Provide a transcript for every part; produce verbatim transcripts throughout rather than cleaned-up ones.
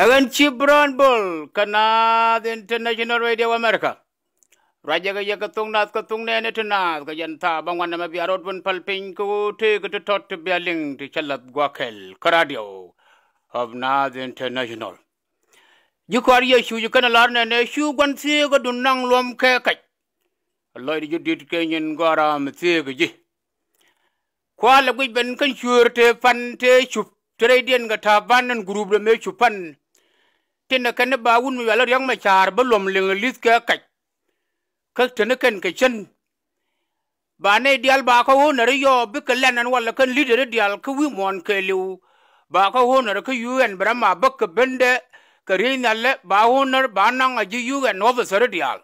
Agan Chibron Bull, Kana, the International Radio America. Raja Yakatung Nath Katung Nenetanaz, Gajanta, Bangwana Biarod Palpin, go take it to talk to Bialing to Chalat Guakel, Caradio of Nath International. You call your shoe, you can learn an issue one thing go to Nang Lom Kakai. A lawyer you did Kenyan Garam Thigi. Kuala we been consured to Fante, Tradian Gataban and group the Mechupan. Tina Canaba wouldn't be a young Machar, Balum Ling Liska Kai. Kirtanakan Kitchen. Bane Dial Baka owner, your Bikalan and Wallakan leader, Dial Kawimon Kalu. Baka owner, Kayu and Brahma Buck Bende, Karina let Baoner, Banang, a G U and Officer Dial.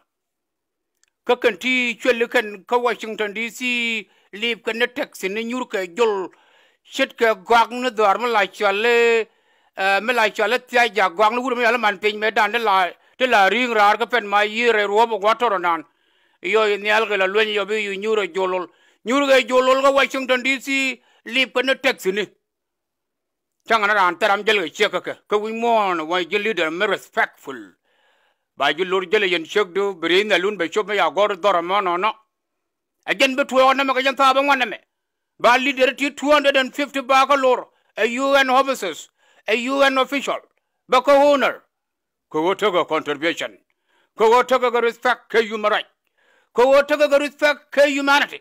Kakanti, Chilikan, Washington D C, leave Kanetex in the Nurka, Jol, Shitka, Gwagna, the Armalachale, Melachale, Tiaja, Gwang, Woodman, Ping Medan, the la, the la ring Rargap and my year, a robe of water on. Yo in the Algala, when you be you Nura Jolol, Nura Jolol, Washington D C, leave Kanetex in it. Changaran, Taram Jelly, Chekaka, Kawimon, why you leader, respectful. By you Lord Jelly and Shugdu, Brin, the Loon, by Shopay, I got a Doraman or not. Again, but two on the Magajanta, one of me. By leader, two hundred fifty Bagalore, a U N officers, a U N official, Baka owner. Kowotoga contribution. Kowotoga respect, K human right. Kowotoga respect, K humanity.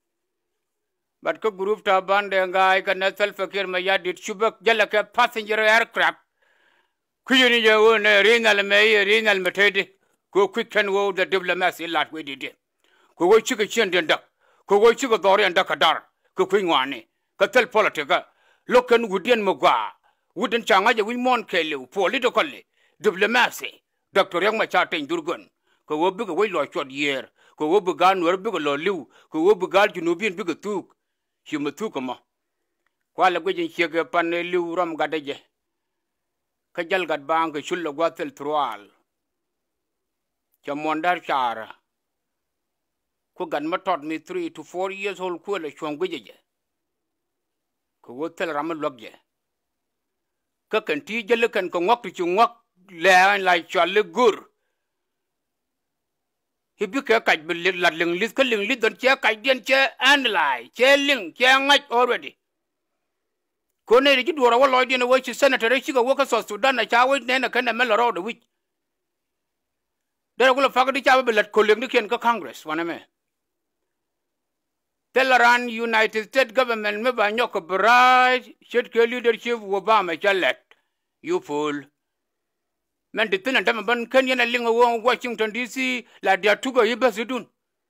But Cook group to abandon guy can not self care my yard did Shubak Jelaka passenger aircraft. Kuyuni own renal may, renal matadi. Go quick and go the diplomacy lot we did. Go chicken chin and duck. Go chicken dory and duckadar. Cooking one. Catel politica. Look and wooden mogua. Wooden changaja we mon kelu, politically. Diplomacy. Doctor Young Macharting Durgun. Go big away like short year. Go began where big or liu. Go began to Nubian bigger took. Humatukama. Kuala Gujin Sugar Panelu Ram Gadaje. Kajal got bang a shula watel trual. Jamondar Shara. Kuganma taught me three to four years old Kula Shwangwije. Kuwotel Ramalogje. Cook and tea jellic and come walk to Chungwak, land like Charlie Gur. He became a kite with little ladling, little little chair, kite chair, and lie, chair link, chair night already. Kone did what our Lord in a way to Senator Chico Walker so Sudan, a child, then a kind of mellow road, which there will have forgotten the child, let Columbian Congress, one of me. Telaran United States government, member Nyoko Bride, should kill leadership Obama, Chalet. You fool. Men the tenant Tamaban Kenyan and Lingo Washington D C, like they are to go Ibasidun.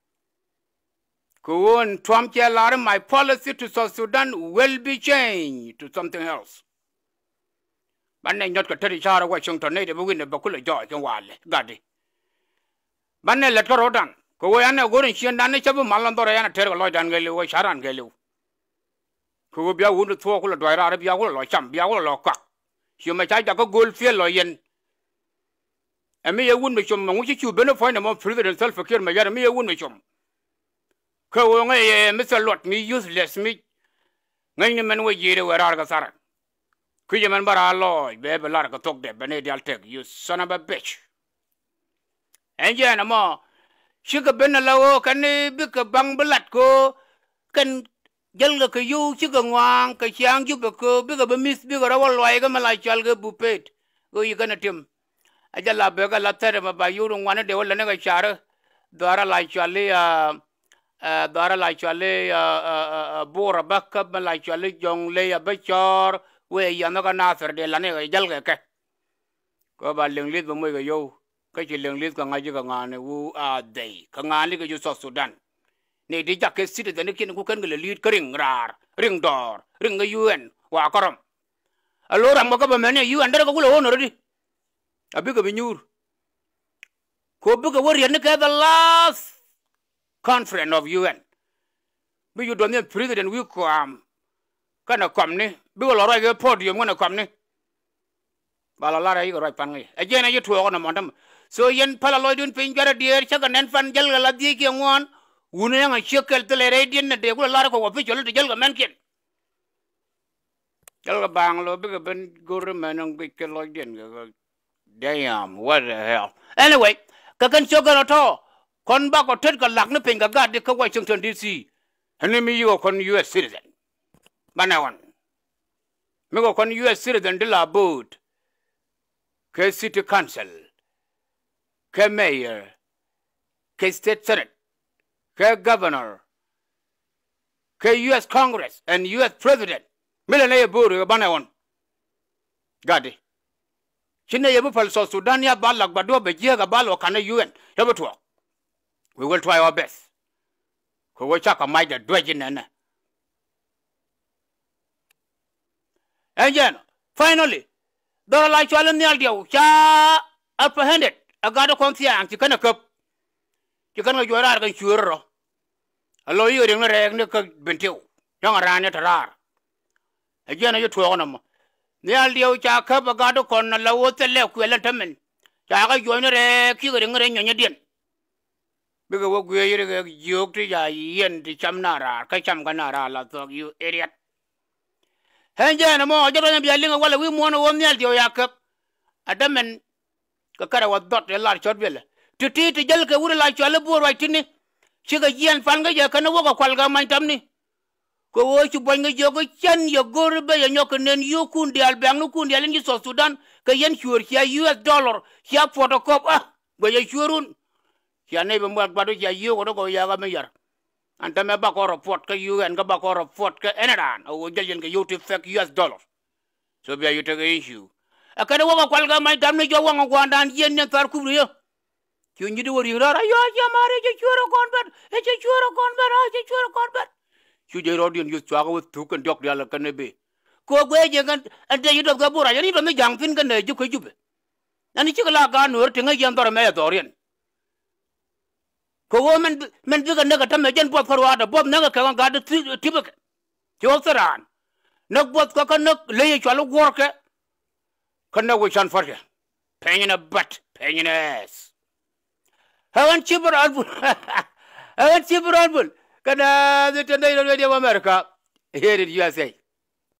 Go on, Trump Yalar, my policy to South Sudan will be changed to something else. But then not Katari Shara Washington native win the Bakula George and Wale, Gaddy. But then let her done. Go on, go and she and Danichabu Malandora and Terra Lloyd and Gelu, Sharan Gelu. Who will be a wounded four or Arabia or Cham, Biago or Cock. She may try to go gold field or yen. And me a wound with some, which you benefit among President self care, my yard, me a wound with some. Go away, Mister Lot, me useless me. Nine way year where Argasara. Could you remember our Lord, baby Larga talk there, Benedial take, you son of a bitch. And yeah, no more. Sugar Benalo can be a bang belatco, can Jelga you, sugar wang, Kachang, Jubaco, bigger be miss bigger all like a Malachalga bupet. Go you gonna Tim. I just love Bega Laterma by you don't want to do the nega chara. Dora like Charlie, uh, Dora like Charlie, uh, Bora backup, like Charlie, young lay a butcher, where you're not gonna answer the Lanega Jelga. Go by Linglis, the Muga yo, Kachi Linglis, Kangajigan, who are they? Kangani, you South Sudan. Nay, the jacket seated the Nikin who can lead ring rar, ring door, ring a U N, Wakaram. A lord and Mokaba, you and Dara will own already. A big of a new. Go book a warrior, the last conference of U N. But you don't need president will come. Can a company? Be a lot of podium when a company. Balara, you right, Pangy. Again, you two on a mountain. So yen Palaloidun finger, dear, chuck and infant Jelga Ladiki and one. Unang a chuckle to the radiant, and they will a lot of official to Jelga Mankin. Jalga banglo big ben government and big like den. Damn, what the hell? Anyway, kakan choga to kon ba ko ted ka lak ne penga ga de ka Washington D C. Hani mi yo kon U S citizen. Banawan. Mi go kon U S citizen de la boat. Ke city council. Ke mayor. Ke state senate. Ke governor. Ke U S Congress and U S president. Milane buru banawan. Gadi. Chine yebu pal so Sudan ya balak bado be jiga balo kana U N. Yebu to. We will try our best. Ko we chaka mai da dwejin na. And then finally, there like challenge ni aldio cha apprehended. Agado kontia ang tikana kap. Tikana jora kan churo. Alo yo ring na reg ne ka bentiu. Yang arane tarar. Again you to onam. Ni aldio cha kap agado kon na lawo tele ku elentamen. Cha ga yo ne re ki ring re nyonya dien. Because what we are yoke to yen the chamnara, Kachamganara, la dog, you idiot. Henja more, Jordan be a ling while we want one year, Yakap. A daman Kakara was dot a large short bill. To tea to Jelka would like Chalabur right in it. Sugar yen fanga, you can walk a qualga my tumney. Go watch you bring a yoga chan, your go bay and you can then you could the Albano could the Alingis of Sudan, Kayan sure here U S dollar, here photocop, ah, where you sure. Ya neighbor work badu ya you go go ya mayor. And tame back or a port ka you and go back or a port ka enaran or jillian ka you to fake U S dollars. So be you take a issue. A kind of walk while my damn you want to go down yen and Tarkuria. You need to worry. You are your marriage, a sure convert, it's a sure convert, it's a sure convert. You did audience you struggle with two and doc the other can be. Go away and then you don't go bora. You need on the young thing and you could do. And it's a la gun or thing again for a Mayadorian. Ko woman men biga naga tam jen bot farwada bob naga ka ga da tibak josaran nak bot ko kan nak lay chalu worke kan na wishan farja pain in a butt pain in ass hawan chibur albul hawan chibur albul kana the tendai radio America here in U S A